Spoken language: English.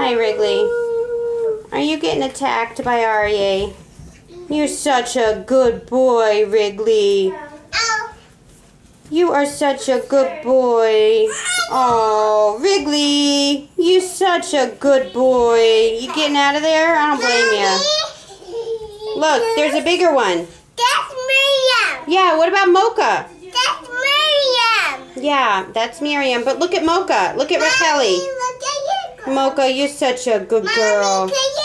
Hi, Wrigley. Are you getting attacked by Aryeh? You're such a good boy, Wrigley. You are such a good boy. Oh, Wrigley, you're such a good boy. You getting out of there? I don't blame you. Look, there's a bigger one. That's Miriam. Yeah, what about Mocha? That's Miriam. Yeah, that's Miriam. But look at Mocha. Look at Raquel. Look at you. Mocha, you're such a good girl. Mommy,